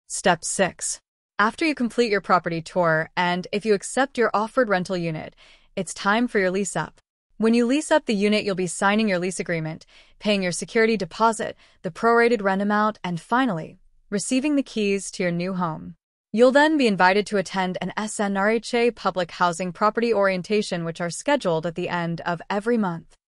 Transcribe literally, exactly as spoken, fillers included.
Step six. After you complete your property tour and if you accept your offered rental unit, it's time for your lease up. When you lease up the unit, you'll be signing your lease agreement, paying your security deposit, the prorated rent amount, and finally, receiving the keys to your new home. You'll then be invited to attend an S N R H A public housing property orientation, which are scheduled at the end of every month.